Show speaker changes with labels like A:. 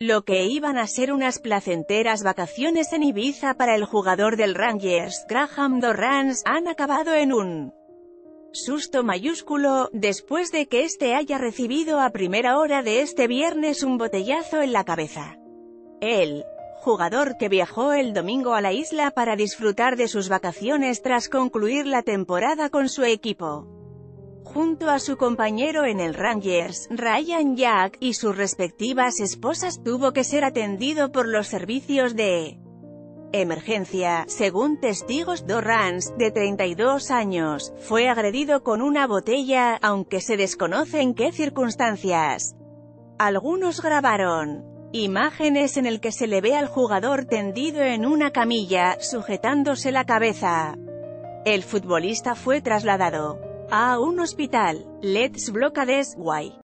A: Lo que iban a ser unas placenteras vacaciones en Ibiza para el jugador del Rangers, Graham Dorrans, han acabado en un susto mayúsculo, después de que este haya recibido a primera hora de este viernes un botellazo en la cabeza. El jugador que viajó el domingo a la isla para disfrutar de sus vacaciones tras concluir la temporada con su equipo, junto a su compañero en el Rangers, Ryan Jack, y sus respectivas esposas, tuvo que ser atendido por los servicios de emergencia. Según testigos, Dorrans, de 32 años, fue agredido con una botella, aunque se desconoce en qué circunstancias. Algunos grabaron imágenes en el que se le ve al jugador tendido en una camilla, sujetándose la cabeza. El futbolista fue trasladado a un hospital. Let's block this, why?